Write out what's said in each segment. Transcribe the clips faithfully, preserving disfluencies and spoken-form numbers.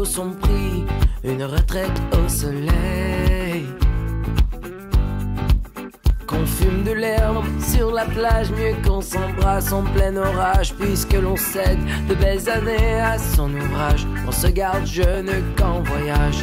vaut son prix, une retraite au soleil. Qu'on fume de l'herbe sur la plage, mieux qu'on s'embrasse en plein orage, puisque l'on cède de belles années à son ouvrage. On se garde jeune qu'en voyage.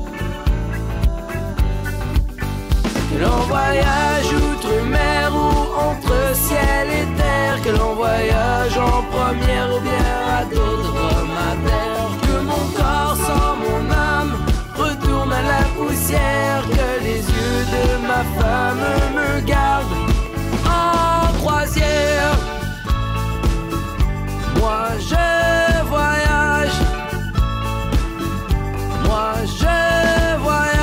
Que l'on voyage outre-mer ou entre ciel et terre, que l'on voyage en première ou bien à d'autres dromadaires. Que mon corps sans mon âme retourne à la poussière, que les yeux de ma femme me gardent en croisière. Moi je voyage, moi je voyage.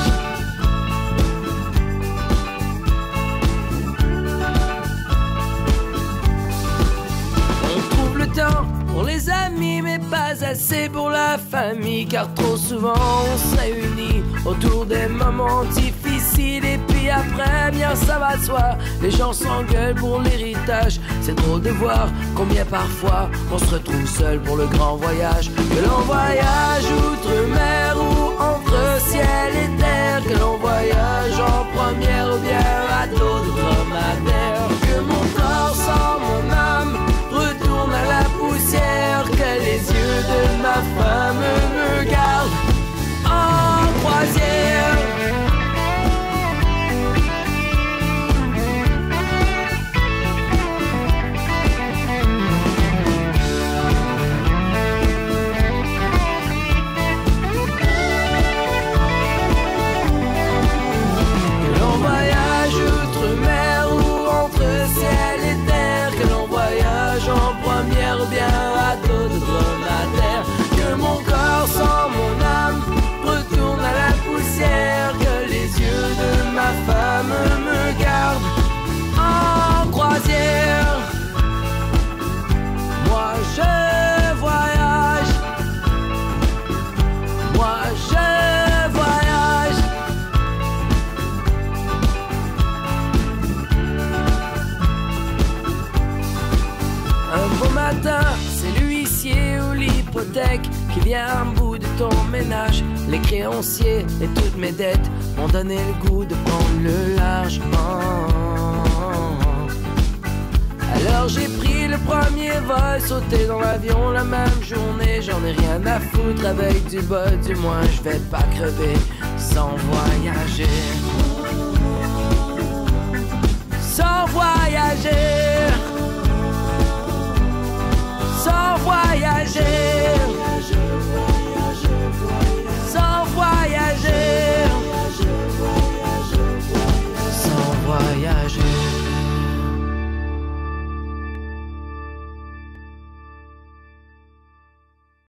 On trouve le temps pour les amis, mais pas assez pour la famille, car trop souvent on se réunit autour des moments difficiles. Et puis après, bien ça va de soi, les gens s'engueulent pour l'héritage. C'est drôle de voir combien parfois on se retrouve seul pour le grand voyage. Que l'on voyage outre-mer ou entre ciel et terre, que l'on voyage en première ou bien à d'autres dromadaires. Que mon corps sans mon âme retourne à la poussière, que les yeux de ma femme me gardent en croisière. Que l'on voyage outre-mer ou entre ciel et terre, que l'on voyage en première ou bien à d'autres dromadaires. Que mon corps sans mon âme retourne à la poussière, que les yeux de ma femme me gardent en croisière. Moi je voyage, moi je voyage. Un beau matin, c'est l'huissier ou l'hypothèque qui vient à bout de ton ménage. Les créanciers et toutes mes dettes m'ont donné le goût de prendre le largement. Alors j'ai pris le premier vol, sauté dans l'avion la même journée. J'en ai rien à foutre avec du bol, du moins je vais pas crever sans voyager. Sans voyager.